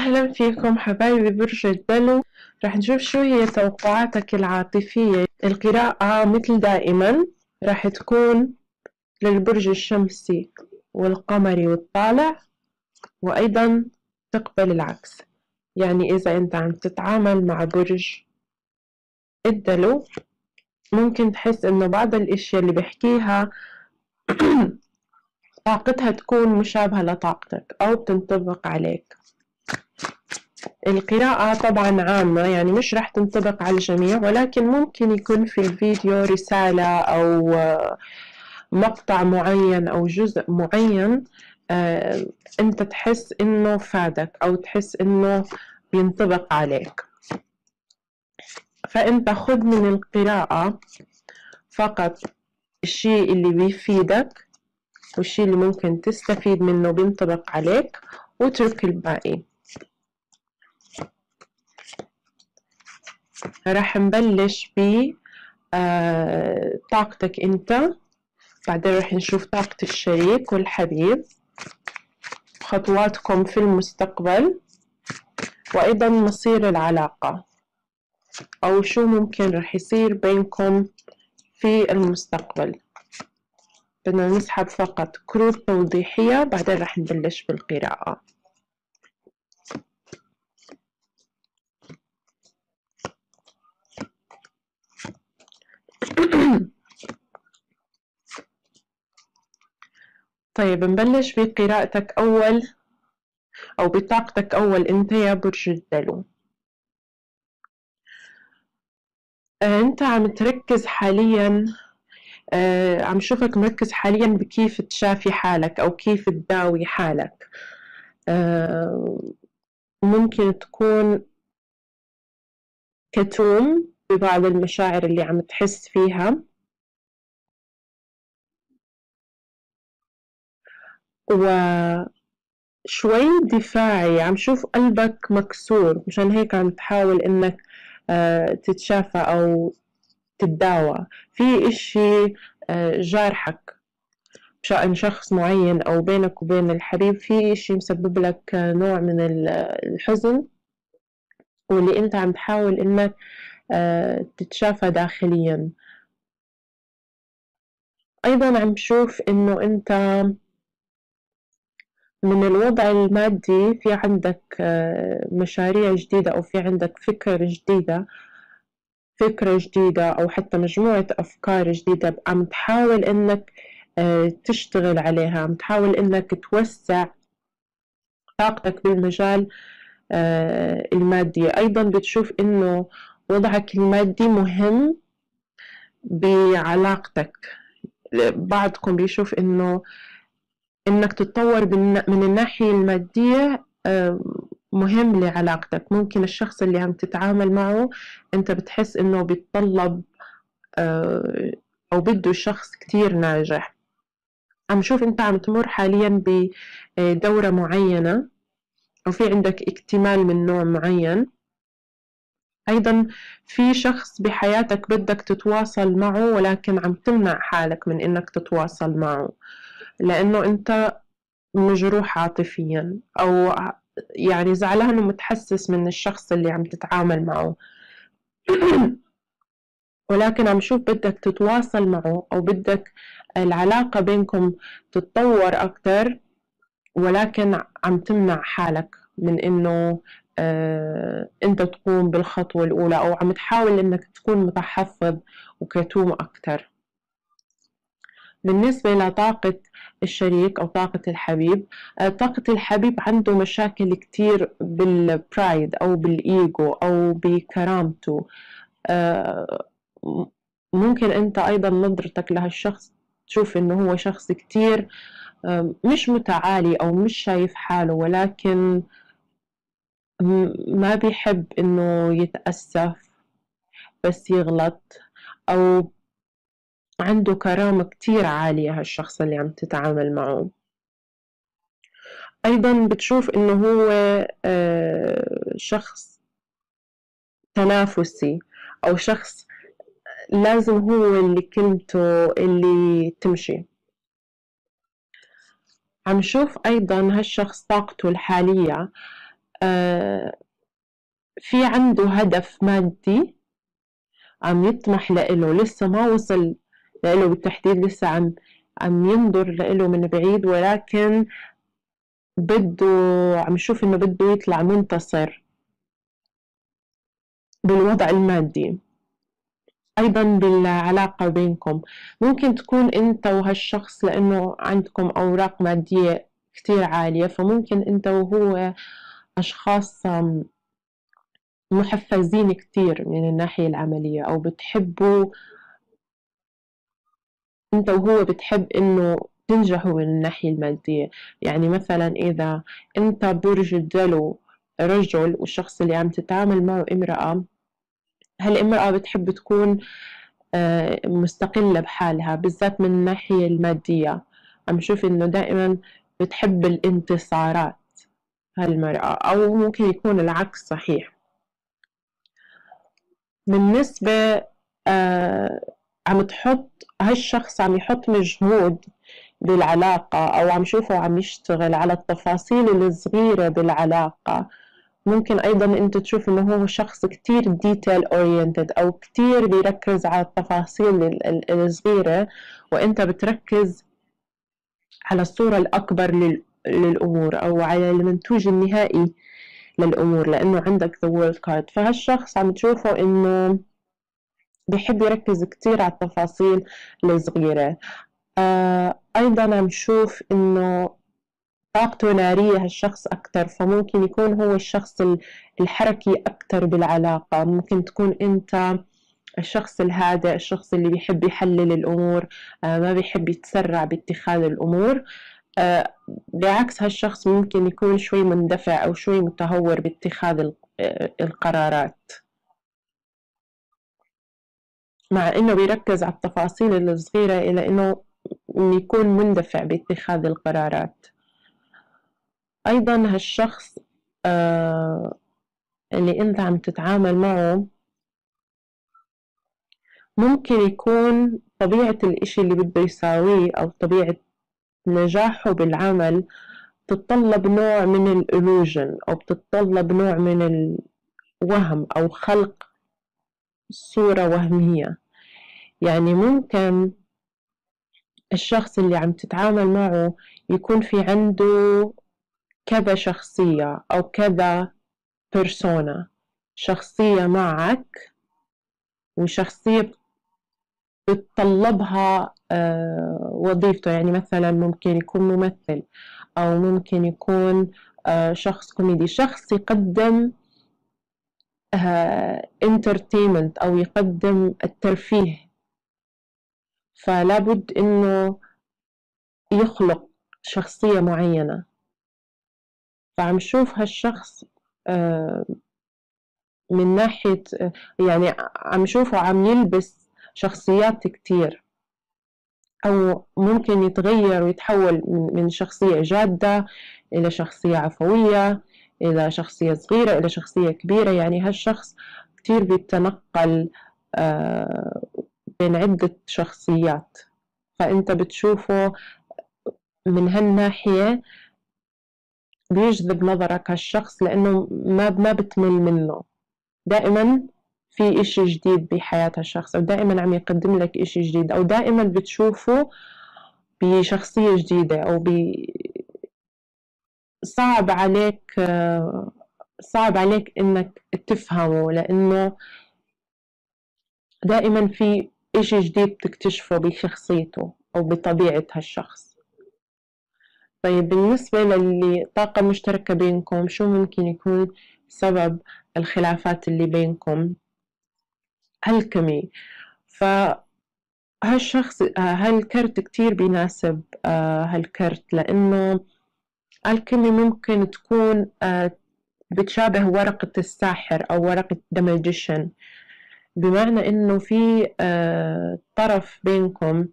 أهلا فيكم حبايبي برج الدلو. راح نشوف شو هي توقعاتك العاطفية. القراءة مثل دائما راح تكون للبرج الشمسي والقمري والطالع، وأيضا تقبل العكس. يعني إذا أنت عم تتعامل مع برج الدلو ممكن تحس إنه بعض الأشياء اللي بحكيها طاقتها تكون مشابهة لطاقتك أو بتنطبق عليك. القراءة طبعا عامة، يعني مش راح تنطبق على الجميع، ولكن ممكن يكون في الفيديو رسالة أو مقطع معين أو جزء معين أنت تحس إنه فادك أو تحس إنه بينطبق عليك، فأنت خذ من القراءة فقط الشيء اللي بيفيدك والشيء اللي ممكن تستفيد منه بينطبق عليك، واترك الباقي. راح نبلش ب طاقتك أنت، بعدين راح نشوف طاقة الشريك والحبيب، خطواتكم في المستقبل، وأيضا مصير العلاقة أو شو ممكن راح يصير بينكم في المستقبل. بدنا نسحب فقط كروت توضيحية، بعدين راح نبلش بالقراءة. طيب نبلش بقراءتك أول أو بطاقتك أول أنت يا برج الدلو. أنت عم تركز حاليا، عم شوفك مركز حاليا بكيف تشافي حالك أو كيف تداوي حالك. ممكن تكون كتوم ببعض المشاعر اللي عم تحس فيها، وشوي دفاعي، عم شوف قلبك مكسور، مشان هيك عم تحاول إنك تتشافى أو تتداوى في إشي جارحك بشأن شخص معين أو بينك وبين الحبيب، في إشي مسبب لك نوع من الحزن، واللي أنت عم تحاول إنك تتشافى داخليا. أيضا عم شوف إنه أنت من الوضع المادي في عندك مشاريع جديدة أو في عندك فكرة جديدة أو حتى مجموعة أفكار جديدة عم تحاول إنك تشتغل عليها، عم تحاول إنك توسع طاقتك بالمجال المادي. أيضا بتشوف إنه وضعك المادي مهم بعلاقتك. بعضكم بيشوف إنك تتطور من الناحية المادية مهم لعلاقتك. ممكن الشخص اللي عم تتعامل معه أنت بتحس إنه بيتطلب أو بده شخص كتير ناجح. عم شوف أنت عم تمر حاليا بدورة معينة أو في عندك اكتمال من نوع معين. أيضا في شخص بحياتك بدك تتواصل معه، ولكن عم تمنع حالك من إنك تتواصل معه لأنه أنت مجروح عاطفيا أو يعني زعلان ومتحسس من الشخص اللي عم تتعامل معه. ولكن عم شوف بدك تتواصل معه أو بدك العلاقة بينكم تتطور أكتر، ولكن عم تمنع حالك من إنه أنت تقوم بالخطوة الأولى، أو عم تحاول إنك تكون متحفظ وكتوم أكتر. بالنسبة لطاقة الشريك أو طاقة الحبيب، طاقة الحبيب عنده مشاكل كتير بالبرايد أو بالإيجو أو بكرامته. ممكن أنت أيضا نظرتك لهالشخص تشوف إنه هو شخص كتير مش متعالي أو مش شايف حاله، ولكن ما بيحب إنه يتأسف بس يغلط، أو عنده كرامة كتير عالية هالشخص اللي عم تتعامل معه. أيضا بتشوف إنه هو شخص تنافسي أو شخص لازم هو اللي كلمته اللي تمشي. عم شوف أيضا هالشخص طاقته الحالية في عنده هدف مادي عم يطمح لإله، لسه ما وصل لإله بالتحديد، لسه عم ينظر لإله من بعيد، ولكن بده، عم يشوف إنه بده يطلع منتصر بالوضع المادي. أيضا بالعلاقة بينكم ممكن تكون أنت وهالشخص لأنه عندكم أوراق مادية كتير عالية، فممكن أنت وهو أشخاص محفزين كتير من الناحية العملية، أو بتحبوا أنت وهو بتحب إنه تنجحوا من الناحية المادية. يعني مثلا إذا أنت برج الدلو رجل والشخص اللي عم تتعامل معه امرأة، هالامرأة بتحب تكون مستقلة بحالها بالذات من الناحية المادية. عم شوف إنه دائما بتحب الانتصارات هالمرأة، أو ممكن يكون العكس صحيح. بالنسبة عم تحط هالشخص عم يحط مجهود بالعلاقة، أو عم شوفه عم يشتغل على التفاصيل الصغيرة بالعلاقة. ممكن أيضا أنت تشوف إنه هو شخص كتير detail oriented، أو كتير بيركز على التفاصيل الصغيرة، وأنت بتركز على الصورة الأكبر للأمور، أو على المنتوج النهائي للأمور، لأنه عندك the world card. فهالشخص عم تشوفه إنه بيحب يركز كتير على التفاصيل الصغيرة. أيضا عم شوف إنه طاقته نارية هالشخص أكتر، فممكن يكون هو الشخص الحركي أكتر بالعلاقة. ممكن تكون أنت الشخص الهادئ، الشخص اللي بيحب يحلل الأمور، ما بيحب يتسرع باتخاذ الأمور. بعكس هالشخص ممكن يكون شوي مندفع أو شوي متهور باتخاذ القرارات، مع إنه بيركز على التفاصيل الصغيرة، إلى إنه يكون مندفع باتخاذ القرارات. أيضا هالشخص اللي أنت عم تتعامل معه ممكن يكون طبيعة الإشي اللي بده يساويه أو طبيعة نجاحه بالعمل تتطلب نوع من الإلوجن، أو بتتطلب نوع من الوهم أو خلق صورة وهمية. يعني ممكن الشخص اللي عم تتعامل معه يكون في عنده كذا شخصية أو كذا بيرسونا، شخصية معك وشخصية بتطلبها وظيفته. يعني مثلا ممكن يكون ممثل، أو ممكن يكون شخص كوميدي، شخص يقدم entertainment أو يقدم الترفيه، فلا بد إنه يخلق شخصية معينة. فعم شوف هالشخص من ناحية يعني عم شوفه عم يلبس شخصيات كتير، أو ممكن يتغير ويتحول من شخصية جادة إلى شخصية عفوية، إلى شخصية صغيرة، إلى شخصية كبيرة. يعني هالشخص كتير بيتنقل بين عدة شخصيات، فأنت بتشوفه من هالناحية بيجذب نظرك هالشخص، لأنه ما بتمل منه، دائما في إشي جديد بحياة هالشخص، أو دائما عم يقدم لك إشي جديد، أو دائما بتشوفه بشخصية جديدة، أو صعب عليك صعب عليك إنك تفهمه، لأنه دائما في إشي جديد تكتشفه بشخصيته أو بطبيعة هالشخص. طيب بالنسبة للي طاقة مشتركة بينكم، شو ممكن يكون سبب الخلافات اللي بينكم؟ الكيمي. فهالشخص هالكرت كتير بيناسب هالكرت، لأنه الكيمي ممكن تكون بتشابه ورقة الساحر أو ورقة The Magician، بمعنى إنه في طرف بينكم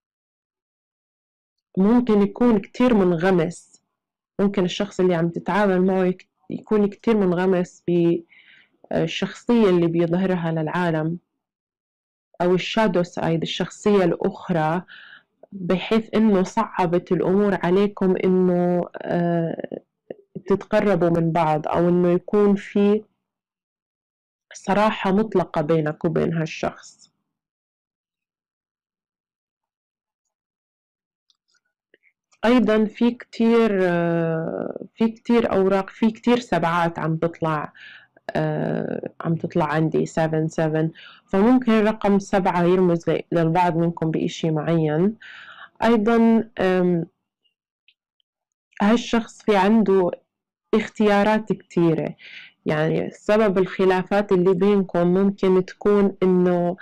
ممكن يكون كتير منغمس. ممكن الشخص اللي عم تتعامل معه يكون كتير منغمس بالشخصية اللي بيظهرها للعالم، أو الشادو سايد، الشخصية الأخرى، بحيث إنه صعبت الأمور عليكم إنه تتقربوا من بعض، أو إنه يكون في صراحة مطلقة بينك وبين هالشخص. أيضا في كتير أوراق، في كتير سبعات عم تطلع عندي 7 فممكن رقم 7 يرمز للبعض منكم بإشي معين. أيضا هالشخص في عنده اختيارات كتيرة، يعني سبب الخلافات اللي بينكم ممكن تكون إنه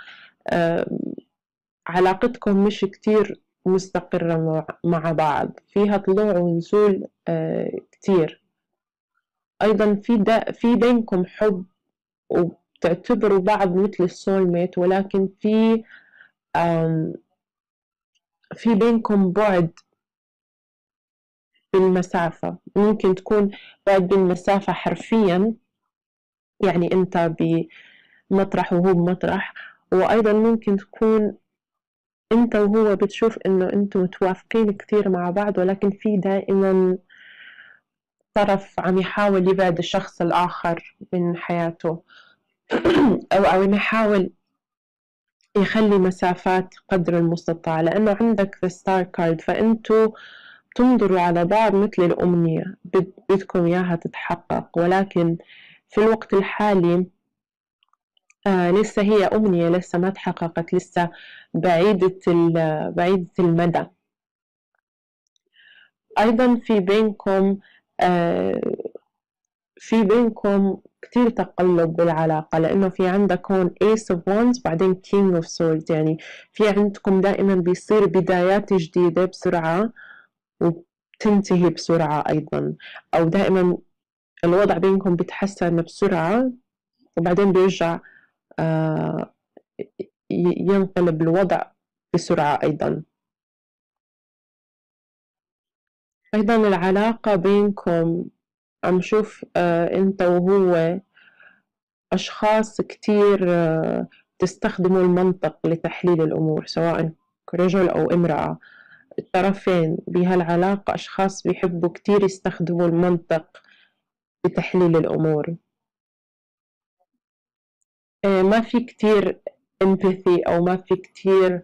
علاقتكم مش كتير مستقرة مع بعض، فيها طلوع ونزول كتير. أيضا في بينكم حب وبتعتبروا بعض مثل السول ميت، ولكن في بينكم بعد بالمسافة، ممكن تكون بعد بالمسافة حرفيا، يعني أنت بمطرح وهو بمطرح. وأيضا ممكن تكون أنت وهو بتشوف إنه أنتوا متوافقين كتير مع بعض، ولكن في دائما طرف عم يحاول يبعد الشخص الآخر من حياته أو يحاول يخلي مسافات قدر المستطاع، لأنه عندك the star card، فأنتوا تنظروا على بعض مثل الأمنية، بدكم إياها تتحقق، ولكن في الوقت الحالي لسه هي أمنية، لسه ما تحققت، لسه بعيدة المدى. أيضا في بينكم كتير تقلب بالعلاقة، لأنه في عندك هون Ace of Wands بعدين King of Swords، يعني في عندكم دائما بيصير بدايات جديدة بسرعة وبتنتهي بسرعة أيضا، أو دائما الوضع بينكم بيتحسن بسرعة وبعدين بيرجع ينقلب الوضع بسرعة أيضا. أيضا العلاقة بينكم عم شوف أنت وهو أشخاص كتير تستخدموا المنطق لتحليل الأمور، سواء رجل أو امرأة. الطرفين بهالعلاقة أشخاص بيحبوا كتير يستخدموا المنطق لتحليل الأمور. ما في كتير empathy، أو ما في كتير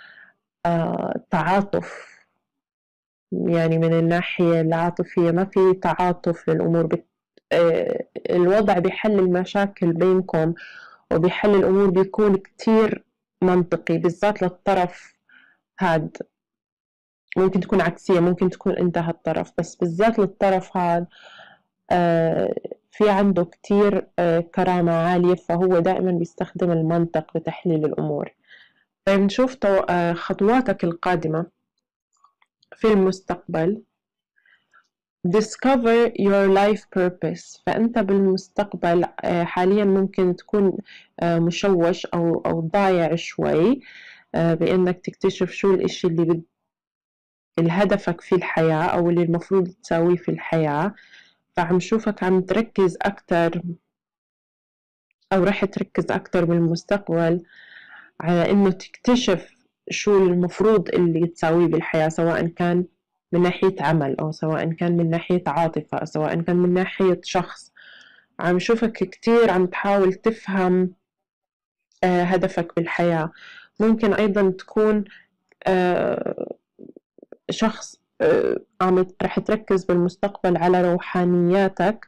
تعاطف، يعني من الناحية العاطفية ما في تعاطف للأمور. الوضع بحل المشاكل بينكم وبحل الأمور بيكون كتير منطقي، بالذات للطرف هاد. ممكن تكون عكسية، ممكن تكون أنت هالطرف، بس بالذات للطرف هاد في عنده كتير كرامة عالية، فهو دائما بيستخدم المنطق لتحليل الأمور. طيب نشوف خطواتك القادمة في المستقبل. discover your life purpose. فأنت بالمستقبل حاليا ممكن تكون مشوش أو ضايع شوي بأنك تكتشف شو الإشي اللي هدفك في الحياة أو اللي المفروض تساويه في الحياة. فعم شوفك عم تركز أكتر، أو رح تركز أكتر بالمستقبل على إنه تكتشف شو المفروض اللي تساويه بالحياة، سواء كان من ناحية عمل، أو سواء كان من ناحية عاطفة، أو سواء كان من ناحية شخص. عم شوفك كتير عم تحاول تفهم هدفك بالحياة. ممكن أيضا تكون شخص رح تركز بالمستقبل على روحانياتك،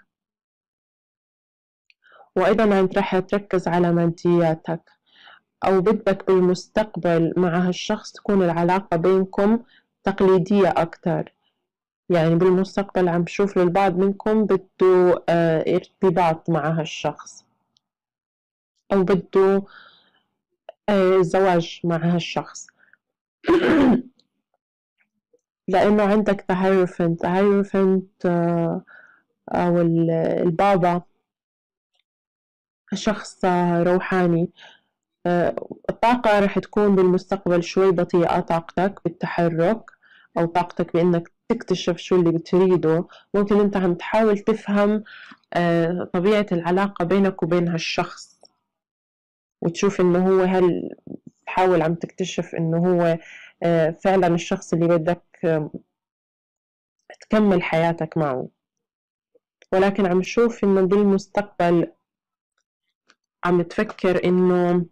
وأيضا رح تركز على مادياتك، أو بدك بالمستقبل مع هالشخص تكون العلاقة بينكم تقليدية أكتر. يعني بالمستقبل عم شوف للبعض منكم بده ارتباط مع هالشخص، أو بده زواج مع هالشخص لأنه عندك تهيروفنت أو البابا شخص روحاني. الطاقة رح تكون بالمستقبل شوي بطيئة، طاقتك بالتحرك أو طاقتك بإنك تكتشف شو اللي بتريده. ممكن أنت عم تحاول تفهم طبيعة العلاقة بينك وبين هالشخص، وتشوف إنه هو تحاول عم تكتشف إنه هو فعلا الشخص اللي بدك تكمل حياتك معه. ولكن عم شوف إنه بالمستقبل عم تفكر إنه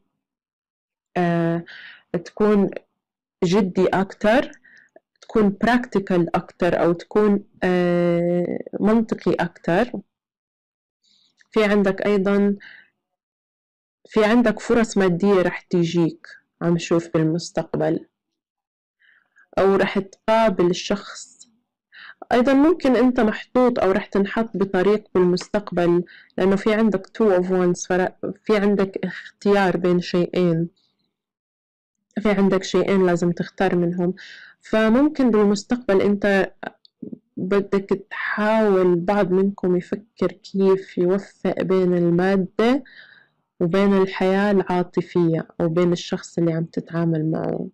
تكون جدي أكتر، تكون practical أكتر، أو تكون منطقي أكتر. في عندك أيضا في عندك فرص مادية رح تيجيك، عم شوف بالمستقبل، أو رح تقابل الشخص. أيضا ممكن أنت محطوط أو رح تنحط بطريق بالمستقبل، لأنه في عندك two of wands، في عندك اختيار بين شيئين، في عندك شيئين لازم تختار منهم. فممكن بالمستقبل أنت بدك تحاول، بعض منكم يفكر كيف يوفق بين المادة وبين الحياة العاطفية، أو بين الشخص اللي عم تتعامل معه.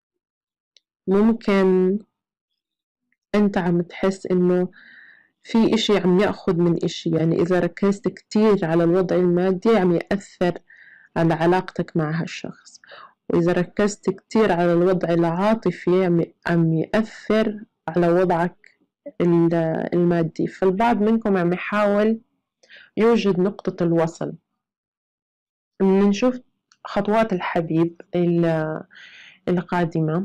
ممكن أنت عم تحس إنه في إشي عم يأخذ من إشي، يعني إذا ركزت كتير على الوضع المادي عم يأثر على علاقتك مع هالشخص، وإذا ركزت كتير على الوضع العاطفي عم يأثر على وضعك المادي. فالبعض منكم عم يحاول يوجد نقطة الوصل. بنشوف خطوات الحبيب القادمة.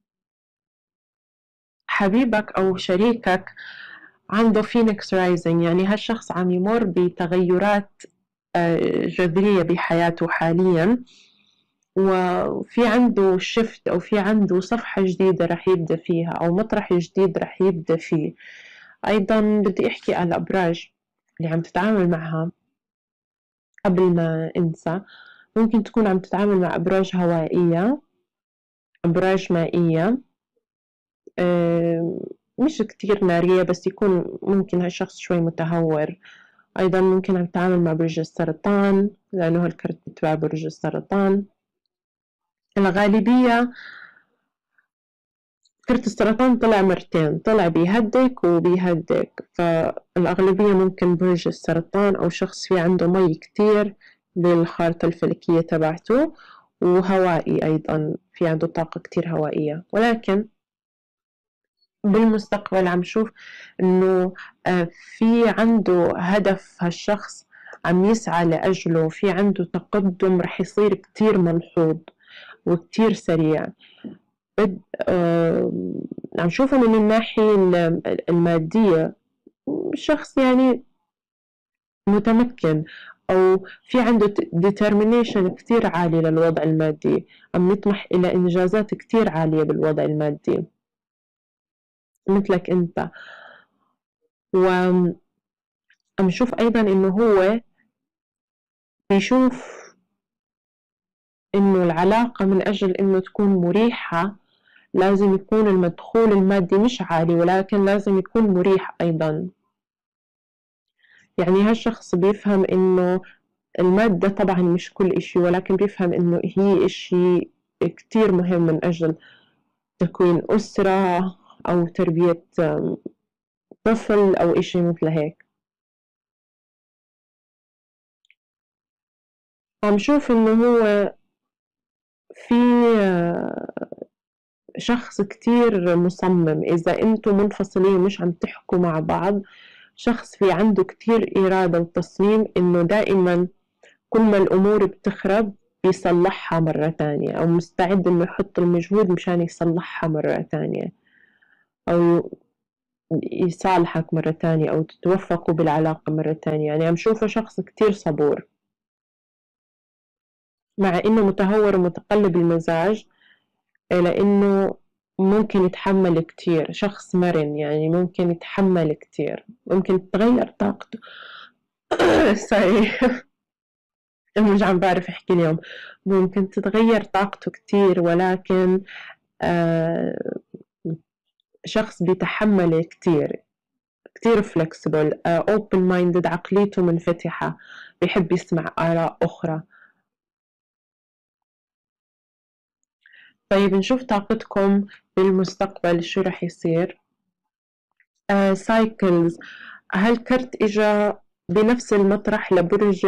حبيبك أو شريكك عنده فينيكس رايزنج، يعني هالشخص عم يمر بتغيرات جذرية بحياته حاليا، وفي عنده شفت، أو في عنده صفحة جديدة رح يبدأ فيها، أو مطرح جديد رح يبدأ فيه. أيضا بدي أحكي على الأبراج اللي عم تتعامل معها قبل ما أنسى. ممكن تكون عم تتعامل مع أبراج هوائية، أبراج مائية، مش كتير نارية، بس يكون ممكن هالشخص شوي متهور. أيضا ممكن عم تتعامل مع برج السرطان، لأنه هالكرت بتبع برج السرطان. الغالبية كرت السرطان طلع مرتين، طلع بيهدك وبيهدك، فالأغلبية ممكن برج السرطان، أو شخص في عنده مي كتير بالخارطة الفلكية تبعته، وهوائي أيضا، في عنده طاقة كتير هوائية. ولكن بالمستقبل عم شوف إنه في عنده هدف هالشخص عم يسعى لأجله، في عنده تقدم رح يصير كتير ملحوظ وكتير سريع. عم شوفه من الناحية المادية، شخص يعني متمكن، أو في عنده determination كتير عالي للوضع المادي، عم يطمح إلى إنجازات كتير عالية بالوضع المادي مثلك أنت. وعم شوف أيضا إنه هو بيشوف إنه العلاقة من أجل إنه تكون مريحة لازم يكون المدخول المادي مش عالي، ولكن لازم يكون مريح أيضا. يعني هالشخص بيفهم إنه المادة طبعا مش كل إشي، ولكن بيفهم إنه هي إشي كتير مهم من أجل تكوين أسرة، أو تربية طفل، أو إشي مثل هيك. عم شوف إنه هو في شخص كتير مصمم، إذا أنتم منفصلين مش عم تحكوا مع بعض، شخص في عنده كتير إرادة وتصميم إنه دائما كل ما الأمور بتخرب بيصلحها مرة تانية، أو مستعد إنه يحط المجهود مشان يصلحها مرة تانية، أو يصالحك مرة تانية، أو تتوفقوا بالعلاقة مرة تانية. يعني عم شوفه شخص كتير صبور، مع إنه متهور ومتقلب المزاج، لأنه ممكن يتحمل كتير، شخص مرن، يعني ممكن يتحمل كتير، ممكن تتغير طاقته. سوري، مش عم بعرف أحكي اليوم. ممكن تتغير طاقته كتير، ولكن آه شخص بيتحمل كتير، كتير flexible، open minded، عقليته منفتحة، بيحب يسمع آراء أخرى. طيب نشوف طاقتكم بالمستقبل شو رح يصير. cycles، هالكرت إجا بنفس المطرح لبرج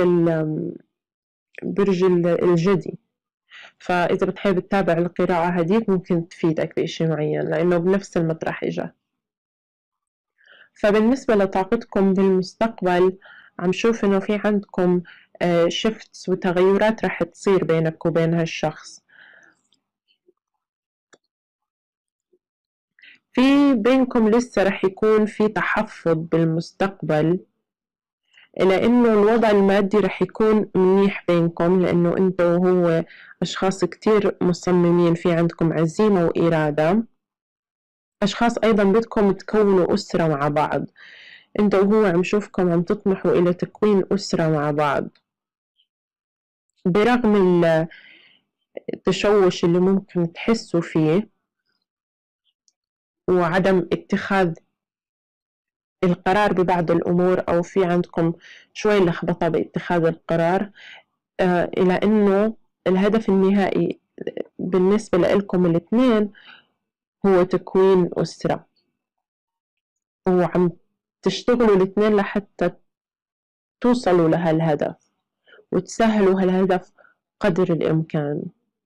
الجدي، فإذا بتحب تتابع القراءة هديك ممكن تفيدك بإشي معين، لأنه بنفس المطرح إجا. فبالنسبة لطاقتكم بالمستقبل عم شوف إنه في عندكم شيفتس وتغيرات رح تصير بينك وبين هالشخص. في بينكم لسه رح يكون في تحفظ بالمستقبل، لأنه الوضع المادي رح يكون منيح بينكم، لأنه أنت وهو أشخاص كتير مصممين، في عندكم عزيمة وإرادة. أشخاص أيضا بدكم تكونوا أسرة مع بعض، أنت وهو عم شوفكم عم تطمحوا إلى تكوين أسرة مع بعض، برغم التشوش اللي ممكن تحسوا فيه وعدم اتخاذ القرار ببعض الأمور، أو في عندكم شوي لخبطة باتخاذ القرار، إلى أنه الهدف النهائي بالنسبة لكم الاثنين هو تكوين أسرة، وعم تشتغلوا الاثنين لحتى توصلوا لهالهدف وتسهلوا هالهدف قدر الإمكان.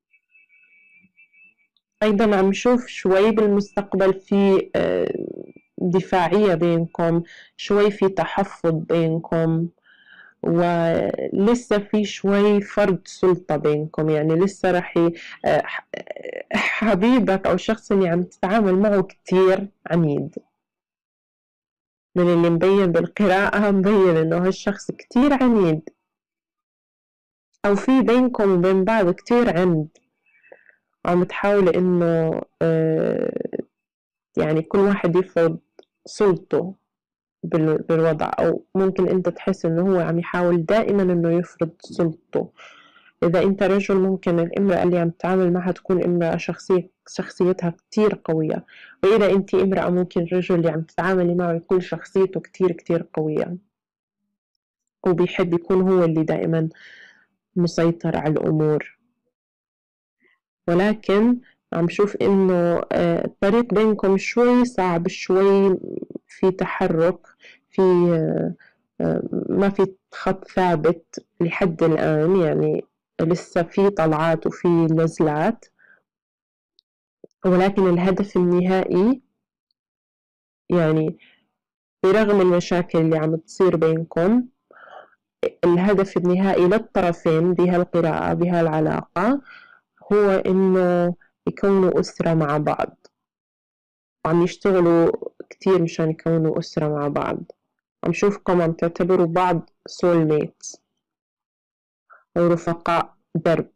أيضا عم شوف شوي بالمستقبل في دفاعية بينكم، شوي في تحفظ بينكم، ولسه في شوي فرض سلطة بينكم، يعني لسه رح حبيبك أو الشخص اللي عم تتعامل معه كتير عنيد. من اللي مبين بالقراءة مبين إنه هالشخص كتير عنيد، أو في بينكم وبين بعض كتير عند، وعم تحاول إنه يعني كل واحد يفرض سلطته بالوضع، أو ممكن أنت تحس إنه هو عم يحاول دائما إنه يفرض سلطته. إذا أنت رجل ممكن الامرأة اللي عم تتعامل معها تكون امرأة شخصيتها كتير قوية، وإذا أنت امرأة ممكن الرجل اللي عم تتعاملي معه يكون شخصيته كتير كتير قوية، وبيحب يكون هو اللي دائما مسيطر على الأمور. ولكن عم شوف إنه الطريق بينكم شوي صعب، شوي في تحرك، في ما في خط ثابت لحد الآن، يعني لسه في طلعات وفي نزلات، ولكن الهدف النهائي يعني برغم المشاكل اللي عم تصير بينكم، الهدف النهائي للطرفين بهالقراءة بهالعلاقة هو إنه يكونوا أسرة مع بعض، وعم يشتغلوا كتير مشان يكونوا أسرة مع بعض. عم شوفكم عم تعتبروا بعض سول ميتس أو رفقاء درب.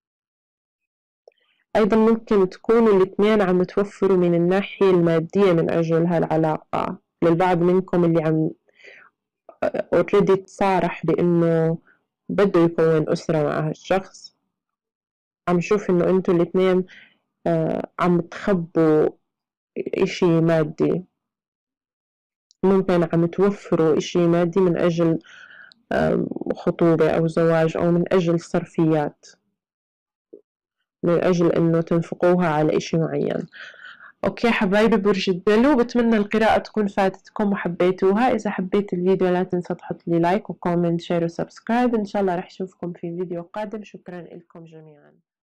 أيضا ممكن تكونوا الاثنين عم توفروا من الناحية المادية من أجل هالعلاقة، للبعض منكم اللي عم اوريدي تصارح بإنه بده يكون أسرة مع هالشخص، عم شوف إنه أنتوا الاثنين عم تخبوا إشي مادي، ممكن عم توفروا إشي مادي من أجل خطوبة أو زواج، أو من أجل صرفيات، من أجل إنه تنفقوها على إشي معين. أوكي حبايبي برج الدلو، بتمنى القراءة تكون فاتتكم وحبيتوها. إذا حبيت الفيديو لا تنسى تحط لي لايك وكومنت شير وسبسكرايب. إن شاء الله رح أشوفكم في فيديو قادم. شكرا لكم جميعا.